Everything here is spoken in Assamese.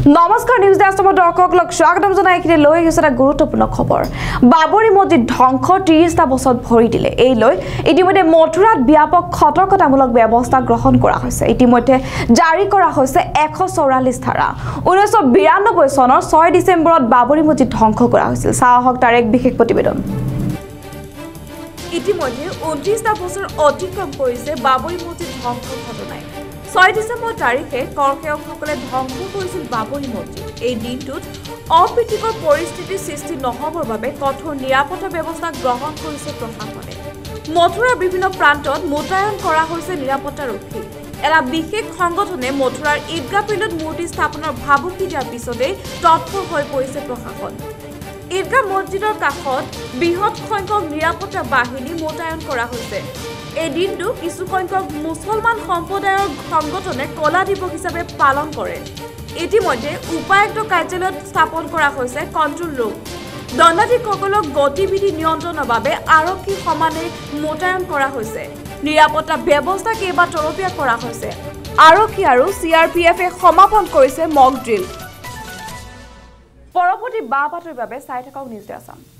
নমস্কাৰ নিউজ ডেস্কৰ দৰ্শকক স্বাগতম জনাই কিনে লৈ আহিছে এটা গুৰুত্বপূৰ্ণ খবৰ বাবৰি মছজিদ ধ্বংস 30টা বছৰত ভৰি দিলে এই লৈ ইতিমধ্যে মথুৰাত ব্যাপক সতৰ্কতামূলক ব্যৱস্থা গ্ৰহণ কৰা হৈছে ইতিমধ্যে জাৰি কৰা হৈছে 144 ধাৰা 1992 চনৰ 6 ডিচেম্বৰত বাবৰি মছজিদ ধ্বংস কৰা হৈছিল সাহক তাৰ এক বিশেষ প্ৰতিবেদন ইতিমধ্যে 29টা বছৰ অতিক্ৰম কৰিছে বাবৰি মছজিদ ধ্বংস ঘটনাই 6 ডিসেম্বৰ তাৰিখে কৰকেয়কসকলে ধ্বংস কৰিছিল বাবৰি মছজিদ এই দিনটোত অপ্ৰীতিকৰ পৰিস্থিতিৰ সৃষ্টি নহবৰ বাবে কঠোৰ নিৰাপত্তা ব্যৱস্থা গ্ৰহণ কৰিছে প্ৰশাসনে মথুৰাৰ বিভিন্ন প্ৰান্তত মোতায়েন কৰা হৈছে নিৰাপত্তাৰক্ষী এটা বিশেষ সংগঠনে মথুৰাৰ ঈদগাহ ফিল্ডত মূৰ্তি স্থাপনৰ ভাবুকি দিয়াৰ পিছতে তৎপৰ হৈ পৰিছে প্ৰশাসন ঈদগাহ মছজিদৰ কাষত বৃহৎ সংখ্যক নিৰাপত্তা বাহিনী মোতায়েন কৰা হৈছে এই দিনটো কিছু সংখ্যক মুছলমান সম্প্ৰদায়ৰ সংগঠনে কলা দিৱস হিচাপে পালন কৰে ইতিমধ্যে উপায়ুক্ত কাৰ্যালয়ত স্থাপন কৰা হৈছে কন্ট্ৰোল ৰুম দণ্ডাধীশসকলক গতিবিধি নিয়ন্ত্ৰণৰ বাবে আৰক্ষী সমানে মোতায়েন কৰা হৈছে নিৰাপত্তা ব্যৱস্থা কেইবা তৰপীয়া কৰা হৈছে আৰক্ষী আৰু চিআৰপিএফে সমাপন কৰিছে মক ড্ৰিল পৰৱৰ্তী বাতৰিৰ বাবে চাই থাকক নিউজ ডেস্ক